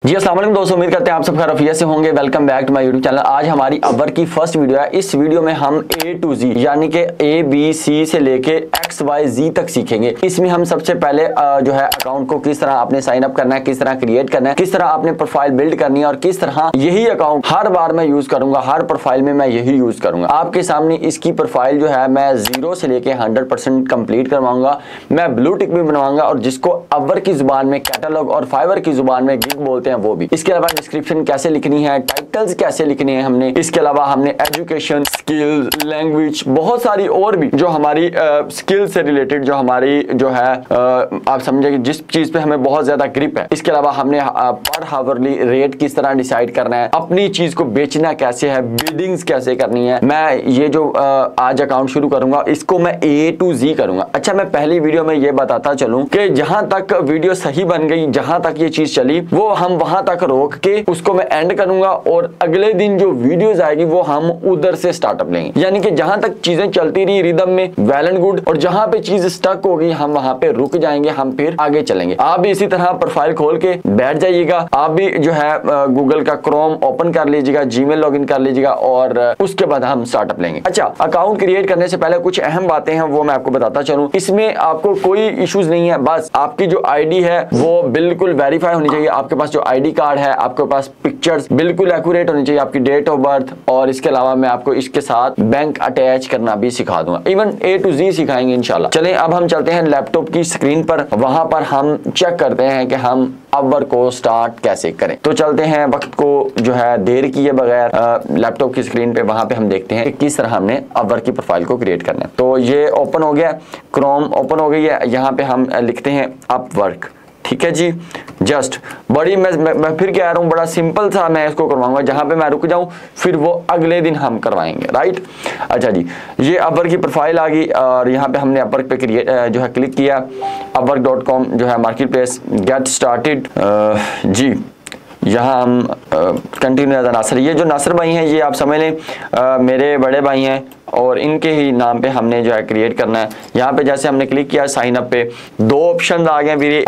जी अस्सलाम वालेकुम दोस्तों, उम्मीद करते हैं आप सब खैरियत से होंगे। Welcome back to my YouTube channel. आज हमारी अवर की फर्स्ट वीडियो है। इस वीडियो में हम A to Z यानी कि ABC से लेके XYZ तक सीखेंगे। इसमें हम सबसे पहले जो है अकाउंट को किस तरह आपने साइन अप करना है, किस तरह क्रिएट करना है, किस तरह आपने प्रोफाइल बिल्ड करनी है और किस तरह यही अकाउंट हर बार मैं यूज करूंगा, हर प्रोफाइल में मैं यही यूज करूंगा। आपके सामने इसकी प्रोफाइल जो है मैं 0 से लेके 100% कंप्लीट करवाऊंगा। मैं ब्लू टिक भी बनवाऊंगा और जिसको अवर की जुबान में कैटलॉग और फाइवर की जुबान में गिग बोलते हैं वो भी। इसके अलावा डिस्क्रिप्शन कैसे लिखनी है, टाइटल्स कैसे लिखने हैं हमने। इसके अलावा हमने एजुकेशन, स्किल, लैंग्वेज, बहुत सारी और भी जो हमारी स्किल से रिलेटेड जो हमारी जो है आप समझे जिस चीज पे हमें बहुत ज्यादा ग्रिप है। इसके अलावा हमने पर हावरली रेट किस तरह डिसाइड करना है, अपनी चीज को बेचना कैसे है, बिडिंग्स कैसे करनी है। मैं ये जो आज अकाउंट शुरू करूंगा इसको मैं A to Z करूंगा। अच्छा, मैं पहली वीडियो में ये बताता चलूं कि जहां तक वीडियो सही बन गई, जहां तक ये चीज चली वो हम वहां तक रोक के उसको मैं एंड करूंगा और अगले दिन जो वीडियोस आएगी वो हम उधर से स्टार्टअप लेंगे। यानी कि जहां तक चीजें चलती रही रिदम में वेल एंड गुड, और जहां पे चीज स्टक होगी हम वहां पे रुक जाएंगे, हम फिर आगे चलेंगे। आप भी इसी तरह प्रोफाइल खोल के बैठ जाइएगा। आप भी जो है गूगल का क्रोम ओपन कर लीजिएगा, जीमेल लॉगिन कर लीजिएगा और उसके बाद हम स्टार्टअप लेंगे। अच्छा, अकाउंट क्रिएट करने से पहले कुछ अहम बातें हैं वो मैं आपको बताता चलूं। इसमें आपको कोई इश्यूज नहीं है, बस आपकी जो आईडी है वो बिल्कुल वेरीफाई होनी चाहिए। आपके पास जो आईडी कार्ड है, आपके पास पिक्चर्स बिल्कुल एक्यूरेट होनी चाहिए, आपकी डेट ऑफ बर्थ, और इसके अलावा मैं आपको इसके साथ बैंक अटैच करना भी सिखा दूंगा। इवन A to Z सिखाएंगे इंशाल्लाह। चलें अब हम चलते हैं लैपटॉप की स्क्रीन पर, वहां पर हम चेक करते हैं कि हम अवर को स्टार्ट कैसे करें। तो चलते हैं वक्त को जो है देर किए बगैर लैपटॉप की स्क्रीन पे, वहां पे हम देखते हैं कि किस तरह हमने अवर की प्रोफाइल को क्रिएट करना है। तो ये ओपन हो गया, क्रोम ओपन हो गई है। यहाँ पे हम लिखते हैं अपवर्क, ठीक है जी। जस्ट बड़ी मैं फिर कह रहा हूँ, बड़ा सिंपल सा मैं इसको करवाऊंगा, जहां पे मैं रुक जाऊं फिर वो अगले दिन हम करवाएंगे, राइट। अच्छा जी, ये अवर की प्रोफाइल आ गई और यहाँ पे हमने अवर पे क्रिएट जो है क्लिक किया। upwork.com जो है मार्केट प्लेस, गेट स्टार्टेड जी। यहाँ हम कंटिन्यू नासर, ये जो नासर भाई हैं ये आप समझ लें मेरे बड़े भाई हैं और इनके ही नाम पे हमने जो है क्रिएट करना है। यहाँ पे जैसे हमने क्लिक किया साइन अप पे, दो ऑप्शन आ गए वीरे।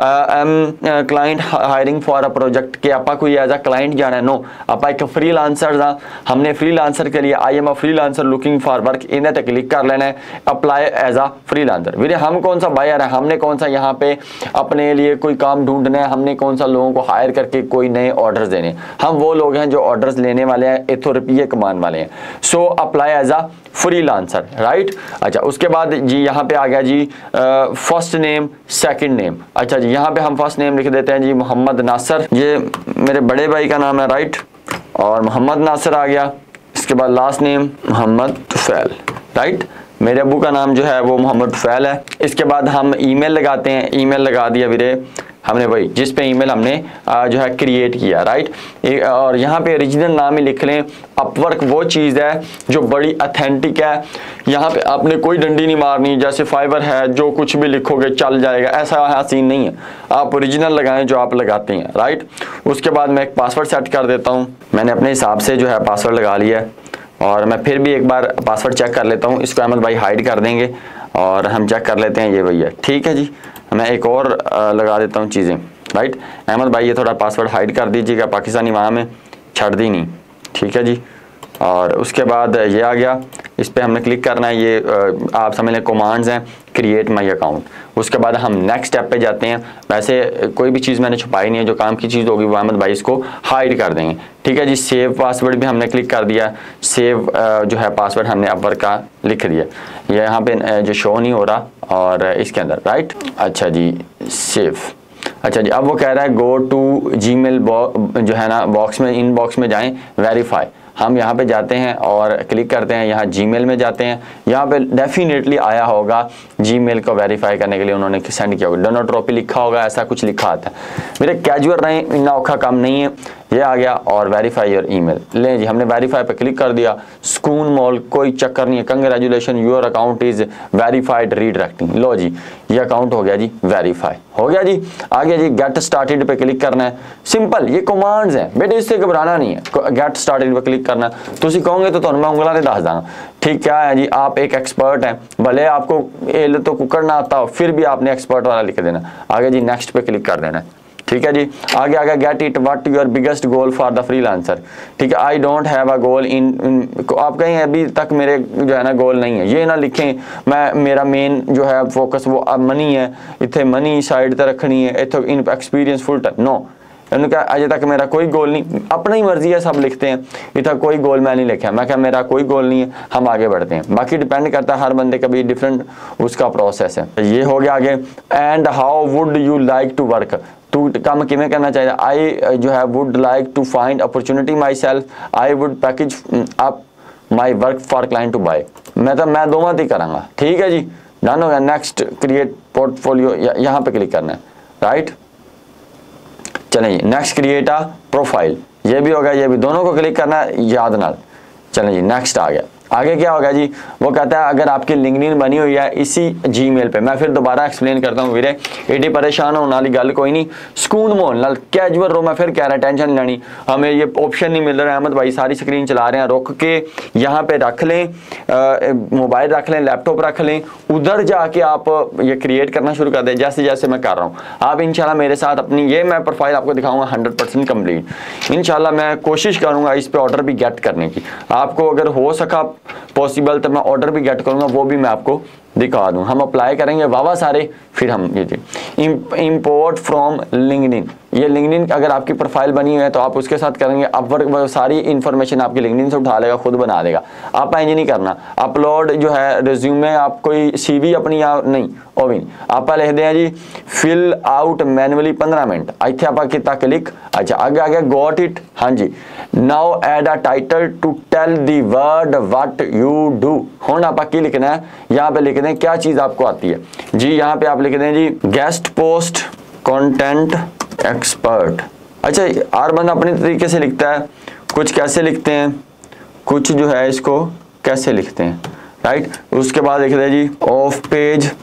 Client hiring for a project के आपा कोई एज अ क्लाइंट जाना है, नो आपा एक फ्रीलांसर दा, हमने फ्रीलांसर के लिए I am a freelancer looking for work, इन्हें तक क्लिक कर लेना है, अप्लाई एज अ फ्रीलांसर। वीरे हम कौन सा बायर है, हमने कौन सा यहाँ पे अपने लिए कोई काम ढूंढना है, हमने कौन सा लोगों को हायर करके कोई नए ऑर्डर्स देने। हम वो लोग हैं जो ऑर्डर्स लेने वाले हैं, इथो रुपये कमाने वाले हैं। So apply as a freelancer, right. अच्छा, उसके बाद जी यहाँ पे आ गया जी फर्स्ट नेम सेकंड नेम। अच्छा जी, यहाँ पे हम फर्स्ट नेम लिख देते हैं जी मोहम्मद नासर, ये मेरे बड़े भाई का नाम है, राइट, और मोहम्मद नासर आ गया। इसके बाद last name Mohammad Tufail, right, मेरे अबू का नाम जो है वो मोहम्मद तुफैल है। इसके बाद हम ईमेल लगाते हैं, ईमेल लगा दिया वीरे हमने, वही जिस पे ईमेल हमने जो है क्रिएट किया, राइट। और यहाँ पे ओरिजिनल नाम ही लिख लें। अपवर्क वो चीज़ है जो बड़ी अथेंटिक है, यहाँ पे आपने कोई डंडी नहीं मारनी, जैसे फाइवर है जो कुछ भी लिखोगे चल जाएगा, ऐसा सीन नहीं है। आप ओरिजिनल लगाएं जो आप लगाते हैं, राइट। उसके बाद मैं एक पासवर्ड सेट कर देता हूँ, मैंने अपने हिसाब से जो है पासवर्ड लगा लिया है और मैं फिर भी एक बार पासवर्ड चेक कर लेता हूँ। इसको अहमद भाई हाइड कर देंगे और हम चेक कर लेते हैं, ये भैया ठीक है जी। मैं एक और लगा देता हूँ चीज़ें, राइट। अहमद भाई ये थोड़ा पासवर्ड हाइड कर दीजिएगा, पाकिस्तानी वहाँ में छड़ दी नहीं, ठीक है जी। और उसके बाद ये आ गया, इस पर हमने क्लिक करना है। ये आप समझ लें कमांड्स हैं, क्रिएट माई अकाउंट। उसके बाद हम नेक्स्ट स्टेप पे जाते हैं। वैसे कोई भी चीज़ मैंने छुपाई नहीं है, जो काम की चीज़ होगी वो अहमद भाई इसको हाइड कर देंगे, ठीक है जी। सेव पासवर्ड भी हमने क्लिक कर दिया, सेव जो है पासवर्ड हमने अवर का लिख दिया, ये यहाँ पे जो शो नहीं हो रहा और इसके अंदर, राइट। अच्छा जी, सेव। अच्छा जी, अब वो कह रहा है गो टू जीमेल जो है ना बॉक्स में, इन बॉक्स में जाएं, वेरीफाई। हम यहाँ पे जाते हैं और क्लिक करते हैं, यहाँ जीमेल में जाते हैं। यहाँ पे डेफिनेटली आया होगा जीमेल को वेरीफाई करने के लिए उन्होंने सेंड किया होगा, डो नॉट कॉपी लिखा होगा, ऐसा कुछ लिखा आता है। मेरे कैजुअल रहे, इतना औखा काम नहीं है। ये आ गया और वेरीफाई योर ईमेल, ले जी हमने वेरीफाई पे क्लिक कर दिया। सुकून मॉल, कोई चक्कर नहीं है, congratulation your account is verified redirecting. लो जी, ये अकाउंट हो गया जी वेरीफाई, हो गया जी। आ गया जी गेट स्टार्टेड पे क्लिक करना है, सिंपल, ये कमांड्स हैं बेटे, इससे घबराना नहीं है। गेट स्टार्टेड पे क्लिक करना, तुसी कहोगे तो तुहानू मैं उंगलां ते दस दांगा, ठीक क्या है जी। आप एक एक्सपर्ट हैं, भले आपको एल तो कुकर ना आता हो फिर भी आपने एक्सपर्ट वाला लिख देना। आगे जी नेक्स्ट पे क्लिक कर देना, ठीक है जी। आगे आगे get it what your biggest goal for the freelancer, ठीक है। आई डोंट हैव अ गोल इन, आप कहें अभी तक मेरे जो है ना गोल नहीं है, ये ना लिखें मैं मेरा मेन जो है फोकस वो अब मनी है, इतने मनी साइड तक रखनी है, इतने in experience full time, no. उन्होंने कहा अजय तक मेरा कोई गोल नहीं, अपनी मर्जी है, सब लिखते हैं, इतना कोई गोल मैं नहीं लिखा। मैं क्या मेरा कोई गोल नहीं है, हम आगे बढ़ते हैं। बाकी डिपेंड करता है हर बंदे का भी डिफरेंट उसका प्रोसेस है। ये हो गया आगे। And how would you like to work, तू काम किमें करना चाहिए। आई जो है would like to find opportunity myself, I would package up my work for client to buy. मैं दोवां ही करांगा, ठीक है जी। डन हो गया। नेक्स्ट क्रिएट पोर्टफोलियो, यहाँ पे क्लिक करना है, राइट। चलें जी, नेक्स्ट क्रिएट अ प्रोफाइल, ये भी होगा, ये भी, दोनों को क्लिक करना है याद नाल। चलें जी, नेक्स्ट आ गया। आगे क्या होगा जी, वो कहता है अगर आपकी लिंक्डइन बनी हुई है इसी जीमेल पे, मैं फिर दोबारा एक्सप्लेन करता हूँ वीरे, एडी परेशान होने वाली गल कोई नहीं, सुकून मोहन नाल कैजुअल रो। मैं फिर कह रहा टेंशन नहीं लेनी, हमें ये ऑप्शन नहीं मिल रहा है। अहमद भाई सारी स्क्रीन चला रहे हैं, रुक के यहाँ पे रख लें, मोबाइल रख लें, लैपटॉप रख लें, उधर जाके आप ये क्रिएट करना शुरू कर दें जैसे जैसे मैं कर रहा हूँ। आप इंशाल्लाह मेरे साथ अपनी ये मैं प्रोफाइल आपको दिखाऊंगा 100% कंप्लीट। इंशाल्लाह मैं कोशिश करूँगा इस पर ऑर्डर भी गेट करने की, आपको अगर हो सका पॉसिबल तो मैं ऑर्डर भी गेट करूंगा, वो भी मैं आपको दिखा दूं। हम अप्लाई करेंगे वावा सारे, फिर हम ये इंपोर्ट फ्रॉम लिंक्डइन, ये लिंक्डइन अगर आपकी प्रोफाइल बनी हुई है तो आप उसके साथ करेंगे। अपवर्क सारी इन्फॉर्मेशन आपकी लिंक्डइन से उठा लेगा, खुद बना देगा। आप इंज नहीं करना, अपलोड जो है रिज्यूमे, आप कोई सीवी अपनी या नहीं वो भी आप लिख दें जी फिल आउट मैनुअली 15 मिनट, इतने आप कितना क्लिक। अच्छा आगे आगे गॉट इट, हाँ जी। Now add a title to tell the world what you do. हुण आप की लिखना है, यहाँ पे लिख दें क्या चीज आपको आती है जी। यहाँ पे आप लिख दें जी गेस्ट पोस्ट कंटेंट एक्सपर्ट। अच्छा हर बंदा अपने तरीके से लिखता है, कुछ कैसे लिखते हैं, कुछ जो है इसको कैसे लिखते हैं, राइट। उसके बाद लिख दें जी ऑफ पेज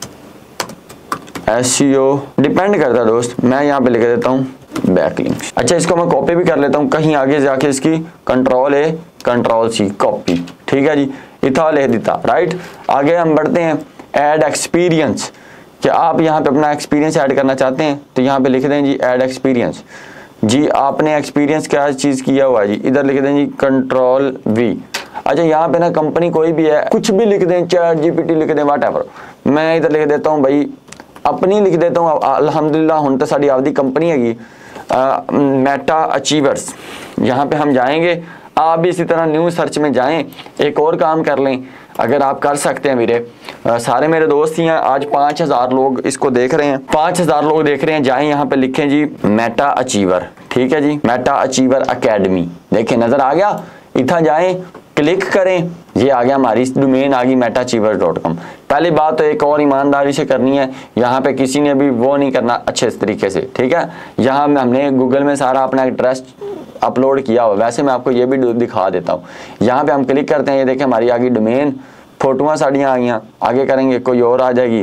एसईओ, डिपेंड करता है दोस्त। मैं यहाँ पे लिख देता हूँ बैकलिंक्स। अच्छा इसको मैं कॉपी भी कर लेता हूँ, कहीं आगे जाके इसकी Ctrl+A Ctrl+C कॉपी, ठीक है जी। इतना लिख देता, राइट। आगे हम बढ़ते हैं, ऐड एक्सपीरियंस, कि आप यहाँ पे अपना एक्सपीरियंस ऐड करना चाहते हैं तो यहाँ पे लिख दें जी ऐड एक्सपीरियंस। जी आपने एक्सपीरियंस क्या चीज़ किया हुआ है जी, इधर लिख दें जी Ctrl+V। अच्छा यहाँ पे ना कंपनी कोई भी है, कुछ भी लिख दें, ChatGPT लिख दें, व्हाटएवर। मैं इधर लिख देता हूँ भाई अपनी लिख देता हूँ, अल्हम्दुलिल्लाह हुण तो साडी आपदी कंपनी हैगी मेटा अचीवर्स। यहाँ पे हम जाएंगे, आप भी इसी तरह न्यू सर्च में जाएं। एक और काम कर लें अगर आप कर सकते हैं मेरे सारे मेरे दोस्त ही हैं, आज 5000 लोग इसको देख रहे हैं, 5000 लोग देख रहे हैं। जाएं यहाँ पे लिखें जी मेटा अचीवर, ठीक है जी, मेटा अचीवर अकेडमी, देखें नजर आ गया। इतना जाएं क्लिक करें, ये आ गया हमारी डोमेन आ गई metaachievers.com। पहली बात तो एक और ईमानदारी से करनी है, यहाँ पे किसी ने भी वो नहीं करना अच्छे तरीके से, ठीक है। यहाँ में हमने गूगल में सारा अपना एड्रेस अपलोड किया हुआ, वैसे मैं आपको ये भी दिखा देता हूँ। यहाँ पे हम क्लिक करते हैं, ये देखें हमारी आ गई डोमेन, फोटोआं साड़ियाँ आ गई। आगे करेंगे कोई और आ जाएगी,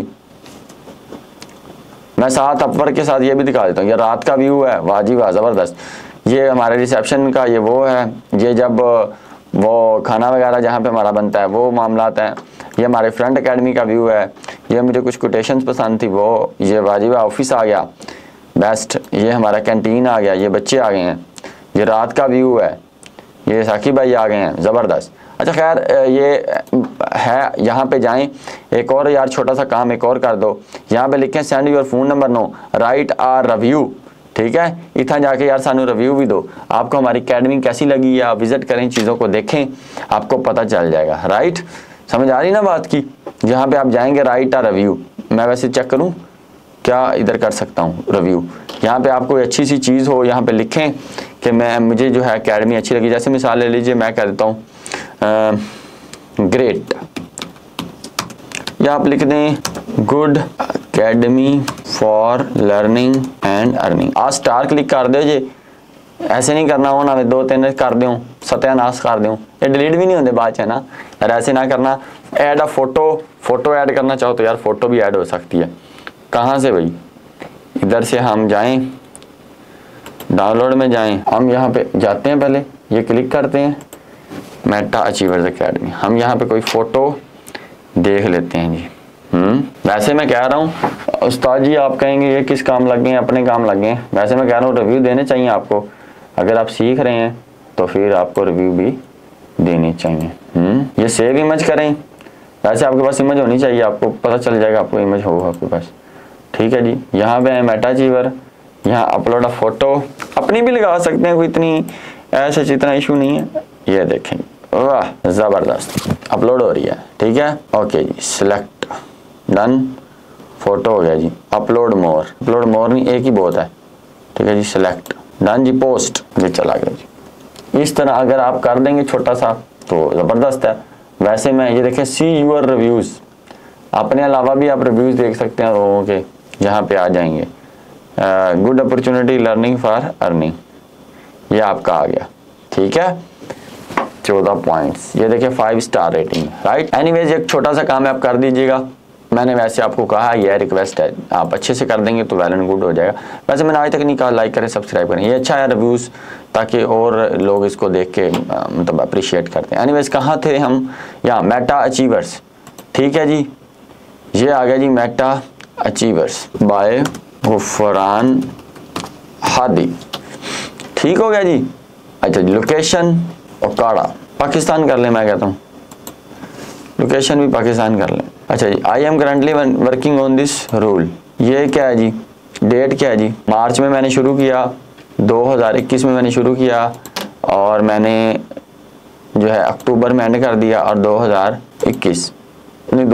मैं साथ अपवर्क के साथ ये भी दिखा देता हूँ। ये रात का व्यू है, वाह जी वाह ज़बरदस्त। ये हमारे रिसेप्शन का ये वो है, ये जब वो खाना वगैरह जहाँ पे हमारा बनता है वो मामलात हैं। ये हमारे फ्रंट एकेडमी का व्यू है, ये मुझे कुछ कोटेशंस पसंद थी वो, ये वाजिब ऑफिस आ गया बेस्ट, ये हमारा कैंटीन आ गया, ये बच्चे आ गए हैं, ये रात का व्यू है, ये साकिब भाई आ गए हैं, ज़बरदस्त। अच्छा खैर ये है, यहाँ पे जाएं। एक और यार छोटा सा काम एक और कर दो, यहाँ पे लिखें send your phone number now write a review, ठीक है। इतना जाके यार सानू रिव्यू भी दो, आपको हमारी अकेडमी कैसी लगी, या विजिट करें, चीज़ों को देखें, आपको पता चल जाएगा, राइट। समझ आ रही ना बात की। यहाँ पे आप जाएंगे राइट आ रिव्यू, मैं वैसे चेक करूँ क्या इधर कर सकता हूँ रिव्यू। यहाँ पे आपको अच्छी सी चीज़ हो, यहाँ पे लिखें कि मुझे जो है अकेडमी अच्छी लगी। जैसे मिसाल ले लीजिए, मैं कह देता हूँ ग्रेट, या आप लिख दें good academy for learning and earning. आज स्टार क्लिक कर दो जी, ऐसे नहीं करना हो ना 2-3 कर दूँ सत्यानाश कर दूँ, ये डिलीट भी नहीं होते बाद है ना यार, ऐसे ना करना। ऐड अ फोटो ऐड करना चाहो तो यार फोटो भी ऐड हो सकती है। कहाँ से भाई, इधर से हम जाएं, डाउनलोड में जाएं, हम यहाँ पे जाते हैं, पहले ये क्लिक करते हैं मेटा अचीवर्स अकेडमी। हम यहाँ पे कोई फ़ोटो देख लेते हैं जी, वैसे मैं कह रहा हूँ उस्ताद जी, आप कहेंगे ये किस काम लग गए हैं, अपने काम लग गए हैं। वैसे मैं कह रहा हूँ रिव्यू देने चाहिए आपको। अगर आप सीख रहे हैं तो फिर आपको रिव्यू भी देने चाहिए। ये सेव इमेज करें, वैसे आपके पास इमेज होनी चाहिए, आपको पता चल जाएगा आपको इमेज होगा आपके पास। ठीक है जी, यहाँ पे है मेटा अचीवर, यहाँ अपलोड अ फोटो, अपनी भी लगा सकते हैं, कोई इतनी ऐसा इतना इशू नहीं है। ये देखें, वाह ज़बरदस्त अपलोड हो रही है। ठीक है, ओके जी, सिलेक्ट डन, फोटो हो गया जी। अपलोड मोर नहीं, एक ही बहुत है। ठीक है जी, सिलेक्ट डन जी, पोस्ट जी, चला गया जी। इस तरह अगर आप कर देंगे छोटा सा तो ज़बरदस्त है। वैसे मैं ये देखें, सी यूर रिव्यूज़, अपने अलावा भी आप रिव्यूज़ देख सकते हैं लोगों के, यहाँ पे आ जाएंगे। Good opportunity learning for earning, ये आपका आ गया। ठीक है, 14 पॉइंट्स, ये देखिए 5 स्टार रेटिंग, राइट। एनीवेज एक छोटा सा काम है, आप कर दीजिएगा। मैंने वैसे आपको कहा ये रिक्वेस्ट है, आप अच्छे से कर देंगे तो वेल एंड गुड हो जाएगा। वैसे मैंने आज तक नहीं कहा लाइक करें सब्सक्राइब करें, ये अच्छा है रिव्यूज़, ताकि और लोग इसको देख के मतलब अप्रिशिएट करते हैं। एनीवेज कहाँ थे हम, यहाँ मेटा अचीवर्स। ठीक है जी, ये आ गया जी Meta Achievers by Gufran Hadi. ठीक हो गया जी। अच्छा जी, लोकेशन ओकाड़ा, पाकिस्तान कर लें, मैं कहता हूँ लोकेशन भी पाकिस्तान कर लें। अच्छा जी, I am currently working on this rule, ये क्या है जी, डेट क्या है जी, मार्च में मैंने शुरू किया, 2021 में मैंने शुरू किया, और मैंने जो है अक्टूबर में एंड कर दिया, और 2021 नहीं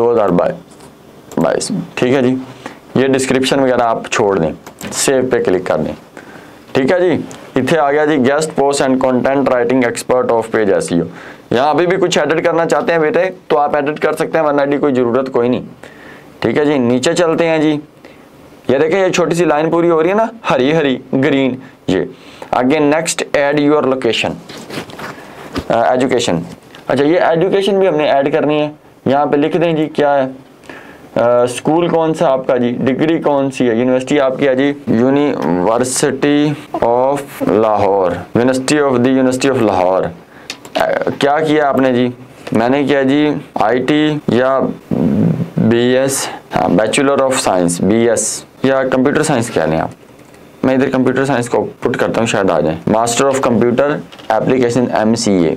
2022 में। ठीक है जी, ये डिस्क्रिप्शन वगैरह आप छोड़ दें, सेव पे क्लिक कर दें। ठीक है जी, इतने आ गया जी guest post and content writing expert off page SEO. यहाँ अभी भी कुछ एडिट करना चाहते हैं बेटे तो आप एडिट कर सकते हैं, वरना कोई ज़रूरत कोई नहीं। ठीक है जी, नीचे चलते हैं जी। ये देखें, ये छोटी सी लाइन पूरी हो रही है ना, हरी हरी ग्रीन। ये आगे next add your location, education. अच्छा, ये एजुकेशन भी हमने ऐड करनी है। यहाँ पे लिख दें जी क्या है, स्कूल कौन सा आपका जी, डिग्री कौन सी है, यूनिवर्सिटी आपकी है जी university of Lahore, university of Lahore. क्या किया आपने जी, मैंने किया जी आईटी या BS, bachelor of science BS, या कंप्यूटर साइंस कह लें आप। मैं इधर कंप्यूटर साइंस को पुट करता हूँ, शायद आ जाए। Master of computer application MCA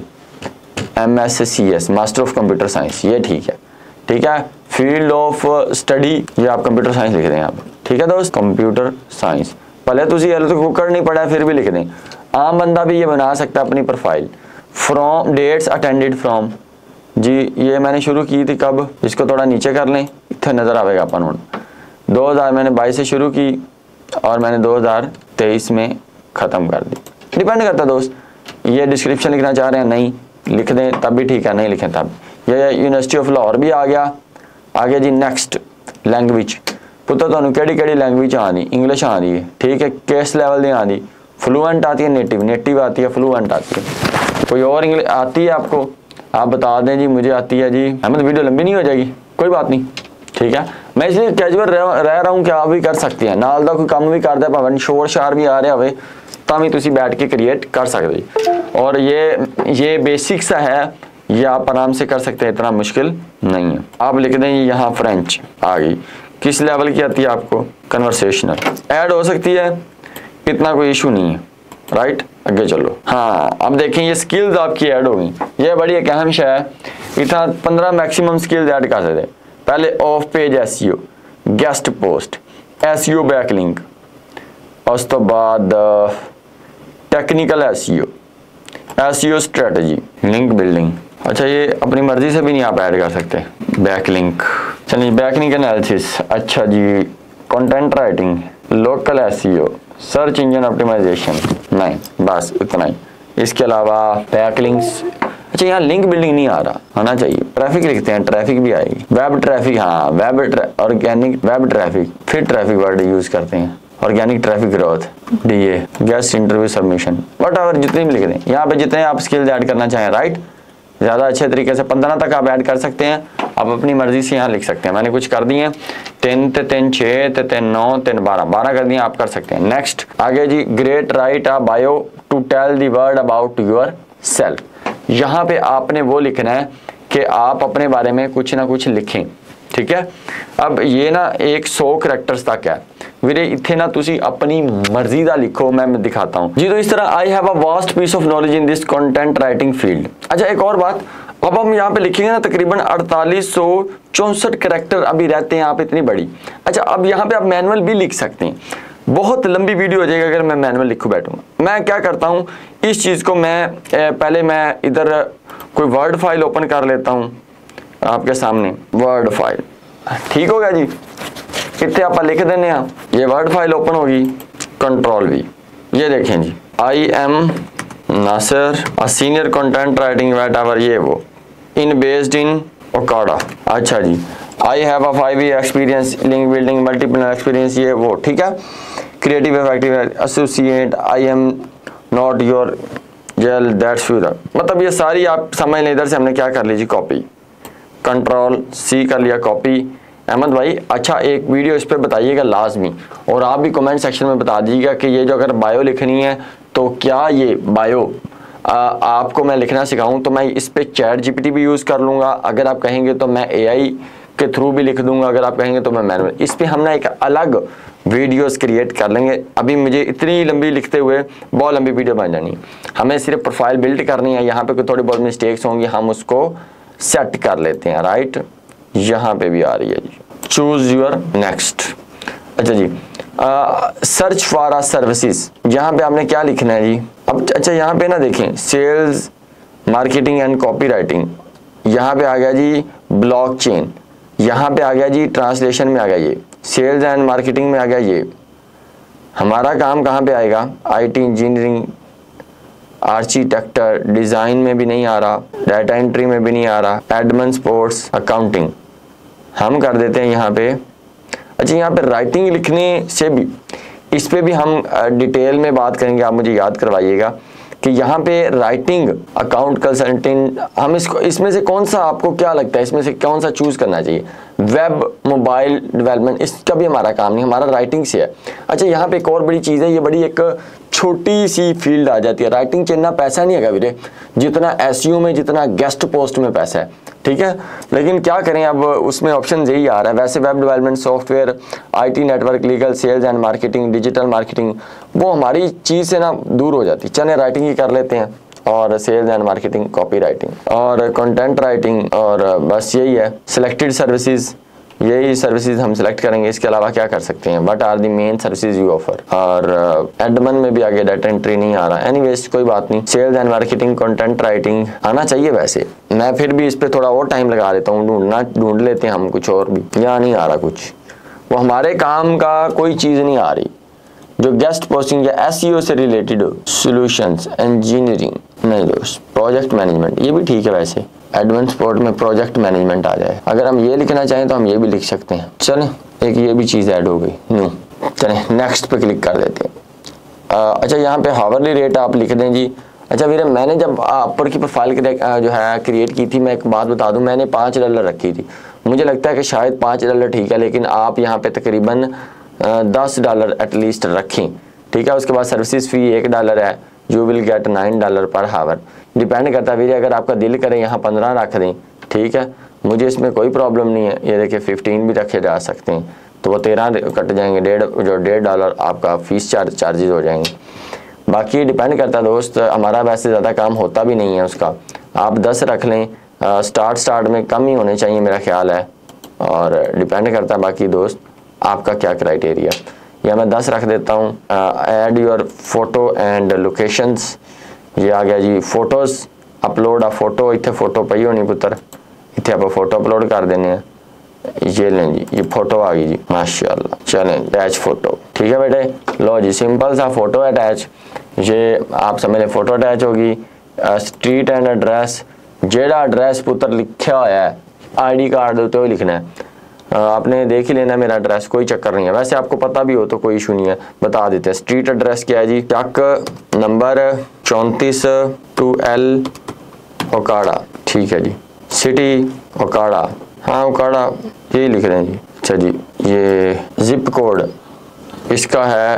MSCS, master of computer science, ये ठीक है। ठीक है, फील्ड ऑफ स्टडी, ये आप कंप्यूटर साइंस लिख दें आप। ठीक है दोस्त, कंप्यूटर साइंस भले तुझे तो कर नहीं पड़ा फिर भी लिख दें, आम बंदा भी ये बना सकता है अपनी profile. From dates attended from जी, ये मैंने शुरू की थी कब, इसको थोड़ा नीचे कर लें, इतने नज़र आएगा अपन। 2000 मैंने 22 से शुरू की और मैंने 2023 में ख़त्म कर दी। डिपेंड करता दोस्त, ये डिस्क्रिप्शन लिखना चाह रहे हैं नहीं लिख दें तब भी ठीक है, नहीं लिखें तब। ये यूनिवर्सिटी ऑफ लाहौर भी आ गया। आगे जी नेक्स्ट लैंग्वेज, पुत्र तुहानू केड़ी लैंग्वेज आती, इंग्लिश आती है। ठीक है, किस लेवल की आती, फ्लूएंट आती है, नेटिव आती है, फ्लूएंट आती है, कोई और इंग्लिश आती है आपको, आप बता दें जी मुझे आती है जी। हमें तो वीडियो लंबी नहीं हो जाएगी, कोई बात नहीं। ठीक है, मैं इसलिए कैजुअल रह रहा हूँ कि आप भी कर सकते हैं, नाल दा कोई काम भी करते भावें शोर शार भी आ रहा हो ਤਾਂ भी तुसी बैठ के क्रिएट कर सकते। और ये बेसिक सा है, ये आप आराम से कर सकते हैं, इतना मुश्किल नहीं है। आप लिख दें यहाँ फ्रेंच आ गई, किस लेवल की आती है आपको, कन्वर्सेशनल ऐड हो सकती है, इतना कोई इशू नहीं है। राइट, आगे चलो। हाँ, अब देखें ये स्किल्स आपकी ऐड होगी, ये बड़ी एक अहम शय है। इतना 15 मैक्सिमम स्किल्स ऐड कर सकते। पहले off page SEO, guest post, SEO backlink, उस तो बाद technical SEO, SEO strategy, link building. अच्छा, ये अपनी मर्जी से भी नहीं आप ऐड कर सकते। बैकलिंक, चलिए बैकलिंक एनालिसिस, अच्छा जी content writing, local SEO, search engine optimization, नहीं बस इतना ही। इसके अलावा बैकलिंक्स, अच्छा यहाँ लिंक बिल्डिंग नहीं आ रहा, आना चाहिए। ट्रैफिक लिखते हैं, ट्रैफिक भी आएगी। वेब ट्रैफिक, हाँ वेब ऑर्गेनिक वेब ट्रैफिक, फिर ट्रैफिक वर्ड यूज करते हैं। Organic traffic growth, DA, guest interview submission, whatever जितने भी लिख दें। यहाँ पे जितने आप स्किल्स ऐड करना चाहें, राइट, ज़्यादा अच्छे तरीके से 15 तक आप ऐड कर सकते हैं। आप अपनी मर्जी से यहाँ लिख सकते हैं। मैंने कुछ कर दिए, 3 ते 3 6 ते 3 9 3 12 कर दिए, आप कर सकते हैं। नेक्स्ट आगे जी, great write a bio to tell the world about yourself. यहाँ पे आपने वो लिखना है कि आप अपने बारे में कुछ ना कुछ लिखें। ठीक है। अब ये ना एक 100 करैक्टर्स तक है वीरे, इत्थे ना तुसी अपनी मर्जी का लिखो, मैं दिखाता हूँ जी। तो इस तरह I have a vast piece of knowledge in this content writing field. अच्छा एक और बात, अब हम यहाँ पे लिखेंगे ना तकरीबन 4864 करैक्टर अभी रहते हैं यहाँ पे, इतनी बड़ी। अच्छा अब यहाँ पे आप मैनुअल भी लिख सकते हैं, बहुत लंबी वीडियो हो जाएगी अगर मैं मैनुअल लिखूँ बैठूंगा। मैं क्या करता हूँ, इस चीज़ को मैं पहले मैं इधर कोई वर्ड फाइल ओपन कर लेता हूँ आपके सामने, वर्ड फाइल, ठीक हो गया जी। इतने आप लिख देने, ये वर्ड फाइल ओपन होगी, कंट्रोल वी, ये देखें जी, I am Nasir a senior content writing whatever, ये वो इन बेस्ड इन ओकाडा। अच्छा जी, I have a 5 year experience link building multiple experience, ये वो, ठीक है। Creative effective associate, I am not your jail that's future, मतलब ये सारी आप समझ लें। इधर से हमने क्या कर लीजिए, कॉपी, कंट्रोल सी कर लिया, कॉपी। अहमद भाई अच्छा एक वीडियो इस पर बताइएगा लाजमी, और आप भी कमेंट सेक्शन में बता दीजिएगा कि ये जो अगर बायो लिखनी है तो क्या ये बायो आपको मैं लिखना सिखाऊं तो मैं इस पे चैट जीपीटी भी यूज़ कर लूँगा, अगर आप कहेंगे तो मैं एआई के थ्रू भी लिख दूंगा, अगर आप कहेंगे तो मैं मैनुअल। इस पे हम ना एक अलग वीडियोस क्रिएट कर लेंगे, अभी मुझे इतनी लंबी लिखते हुए बहुत लंबी वीडियो बन जानी। हमें सिर्फ प्रोफाइल बिल्ड करनी है, यहाँ पे कोई थोड़ी बहुत मिस्टेक्स होंगी हम उसको सेट कर लेते हैं, राइट। यहाँ पे भी आ रही है जी, चूज योर नेक्स्ट। अच्छा जी, सर्च फॉर अ सर्विसेज, यहाँ पे आपने क्या लिखना है जी। अब अच्छा यहाँ पे ना देखें, sales marketing and copy writing, यहाँ पे आ गया जी ब्लॉकचेन, यहाँ पे आ गया जी ट्रांसलेशन में आ गया ये, सेल्स एंड मार्केटिंग में आ गया ये। हमारा काम कहाँ पे आएगा, आईटी इंजीनियरिंग, आर्किटेक्चर, डिज़ाइन में भी नहीं आ रहा, डाटा एंट्री में भी नहीं आ रहा, एडमिन, स्पोर्ट्स, अकाउंटिंग हम कर देते हैं यहाँ पे। अच्छा यहाँ पे राइटिंग लिखने से भी, इस पे भी हम डिटेल में बात करेंगे, आप मुझे याद करवाइएगा कि यहाँ पे राइटिंग, अकाउंट कंसल्टेंट, हम इसको इसमें से कौन सा आपको क्या लगता है इसमें से कौन सा चूज़ करना चाहिए। वेब, मोबाइल डेवलपमेंट, इसका भी हमारा काम नहीं, हमारा राइटिंग से है। अच्छा यहाँ पे एक और बड़ी चीज़ है, ये बड़ी एक छोटी सी फील्ड आ जाती है, राइटिंग इतना पैसा नहीं है वीरे जितना एसईओ में, जितना गेस्ट पोस्ट में पैसा है, ठीक है। लेकिन क्या करें, अब उसमें ऑप्शन यही आ रहा है। वैसे web development, software, IT, network, legal, sales and marketing, digital marketing, वो हमारी चीज़ से ना दूर हो जाती। चले राइटिंग ही कर लेते हैं, और sales and marketing, copy writing और कंटेंट राइटिंग, और बस यही है। सिलेक्टेड सर्विसेज, यही सर्विसेज हम सिलेक्ट करेंगे, इसके अलावा क्या कर सकते हैं, what are the main services you offer. और एडमिन में भी आगे डाटा एंट्री नहीं आ रहा, एनीवेज कोई बात नहीं। Sales and marketing, content writing आना चाहिए, वैसे मैं फिर भी इस पे थोड़ा और टाइम लगा देता हूँ, ढूंढ लेते हैं हम कुछ और भी, यहाँ नहीं आ रहा कुछ, वो हमारे काम का कोई चीज़ नहीं आ रही जो गेस्ट पोस्टिंग या एसईओ से रिलेटेड हो। सॉल्यूशंस इंजीनियरिंग नहीं दोस्त, प्रोजेक्ट मैनेजमेंट ये भी ठीक है, वैसे एडवांस स्पोर्ट में प्रोजेक्ट मैनेजमेंट आ जाए। अगर हम ये लिखना चाहें तो हम ये भी लिख सकते हैं। चलें एक ये भी चीज़ ऐड हो गई, न्यू। चलें नेक्स्ट पे क्लिक कर देते हैं। अच्छा यहाँ पे हावरली रेट आप लिख दें जी। अच्छा वीरे मैंने जब अपर की प्रोफाइल जो है क्रिएट की थी, मैं एक बात बता दूं, मैंने $5 रखी थी। मुझे लगता है कि शायद $5 ठीक है, लेकिन आप यहाँ पे तकरीबन $10 एटलीस्ट रखें, ठीक है। उसके बाद सर्विसेज फ़ी $1 है, यू विल गेट $9 पर हावर। डिपेंड करता है वीरे, अगर आपका दिल करे यहाँ 15 रख दें, ठीक है, मुझे इसमें कोई प्रॉब्लम नहीं है। ये देखिए 15 भी रखे जा सकते हैं, तो वो 13 कट जाएंगे, $1.5 आपका फीस चार्जेज हो जाएंगे। बाकी डिपेंड करता है दोस्त, हमारा वैसे ज़्यादा काम होता भी नहीं है उसका, आप 10 रख लें। स्टार्ट में कम ही होने चाहिए मेरा ख्याल है, और डिपेंड करता है बाकी दोस्त आपका क्या क्राइटेरिया। या मैं 10 रख देता हूँ। Add your photo and locations, ये आ गया जी। फोटोज़ अपलोड आ फोटो, इतने फोटो पई होनी पुत्र, इतने आप फोटो अपलोड कर देने हैं। ये लें जी, ये फोटो आ गई जी, माशाल्लाह। चलें अटैच फोटो, ठीक है बेटे, लो जी सिंपल सा फोटो अटैच। ये आप समझ लें फोटो अटैच होगी। स्ट्रीट एंड एड्रैस, जेड़ा एड्रैस पुत्र लिखा हुआ है आईडी कार्ड उत्ते वो लिखना है। आपने देख ही लेना मेरा एड्रेस, कोई चक्कर नहीं है। वैसे आपको पता भी हो तो कोई इशू नहीं है, बता देते हैं। स्ट्रीट एड्रेस क्या है जी, चक नंबर 34 2L ओकाड़ा, ठीक है जी। सिटी ओकाड़ा, हाँ ओकाड़ा यही लिख रहे हैं जी। अच्छा जी, ये जिप कोड इसका है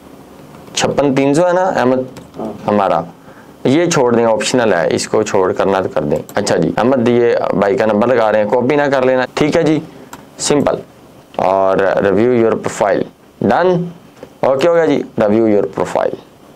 56-300 है ना अहमद हमारा, ये छोड़ दें, ऑप्शनल है, इसको छोड़ करना तो कर दें। अच्छा जी अहमद, ये भाई का नंबर लगा रहे हैं, कॉपी ना कर लेना, ठीक है जी। सिंपल। और review your profile, done, okay हो गया जी। Review your profile.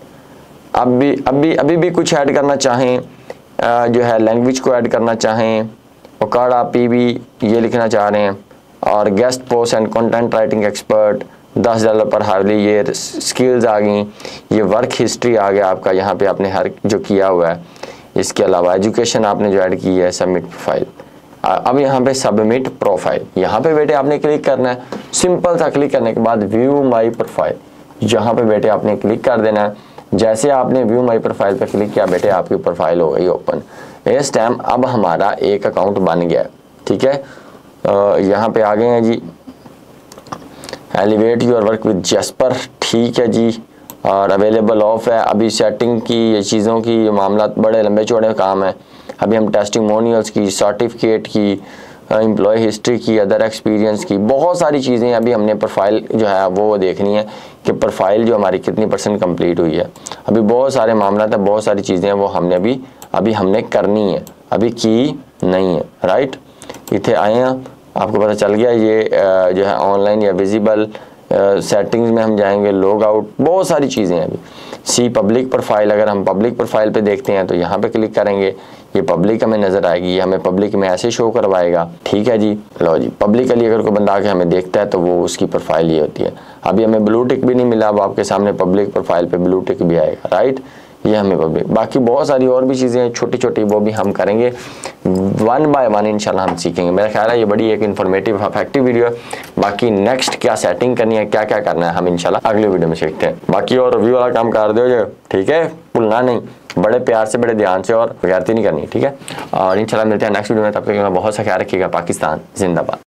अभी भी कुछ ऐड करना चाहें, जो है लैंग्वेज को ऐड करना चाहें, ओकाड़ा पीबी ये लिखना चाह रहे हैं, और guest post and content writing expert, $10 पर हार्डली, ये स्किल्स आ गई, ये वर्क हिस्ट्री आ गया आपका, यहाँ पे आपने हर जो किया हुआ है। इसके अलावा एजुकेशन आपने जो ऐड की है, सबमिट प्रोफाइल। अब यहाँ पे सबमिट प्रोफाइल, यहाँ पे बेटे आपने क्लिक करना है। सिंपल सा क्लिक करने के बाद व्यू माई प्रोफाइल, यहाँ पे बेटे आपने क्लिक कर देना है। जैसे आपने व्यू माई प्रोफाइल पे क्लिक किया बेटे, आपकी प्रोफाइल हो गई ओपन। इस टाइम अब हमारा एक अकाउंट बन गया, ठीक है। यहाँ पे आ गए हैं जी, elevate your work with Jasper, ठीक है जी। और अवेलेबल ऑफ है। अभी सेटिंग की, ये चीज़ों की मामला बड़े लंबे चौड़े काम है। अभी हम टेस्टिमोनियल्स की, सर्टिफिकेट की, एम्प्लॉय हिस्ट्री की, अदर एक्सपीरियंस की, बहुत सारी चीज़ें अभी हमने प्रोफाइल जो है वो देखनी है कि प्रोफाइल जो हमारी कितनी % कंप्लीट हुई है। अभी बहुत सारे मामला है, बहुत सारी चीज़ें हैं वो हमने अभी हमने करनी है, अभी की नहीं है, राइट। इतने आए हैं, आपको पता चल गया ये जो है ऑनलाइन या विजिबल सेटिंग्स में हम जाएंगे, लॉग आउट, बहुत सारी चीज़ें हैं अभी। सी पब्लिक प्रोफाइल, अगर हम पब्लिक प्रोफाइल पे देखते हैं तो यहाँ पे क्लिक करेंगे, ये पब्लिक हमें नज़र आएगी, ये हमें पब्लिक में ऐसे शो करवाएगा, ठीक है जी। लो जी, पब्लिकली अगर कोई बंदा आके हमें देखता है तो वो उसकी प्रोफाइल ये होती है। अभी हमें ब्लू टिक भी नहीं मिला, अब आपके सामने पब्लिक प्रोफाइल पे ब्लू टिक भी आएगा, राइट। ये हमें पब्लिक, बाकी बहुत सारी और भी चीज़ें छोटी छोटी वो भी हम करेंगे, 1 बाय 1 इंशाल्लाह हम सीखेंगे। मेरा ख्याल है ये बड़ी एक इन्फॉर्मेटिव इफेक्टिव वीडियो है। बाकी नेक्स्ट क्या सेटिंग करनी है, क्या क्या करना है, हम इंशाल्लाह अगले वीडियो में सीखते हैं। बाकी और रिव्यू वाला काम कर दो जो, ठीक है, भूलना नहीं, बड़े प्यार से, बड़े ध्यान से और बेगैरती नहीं करनी, ठीक है। और इंशाल्लाह मिलते हैं नेक्स्ट वीडियो में, तब तक बहुत सा ख्याल रखिएगा। पाकिस्तान जिंदाबाद।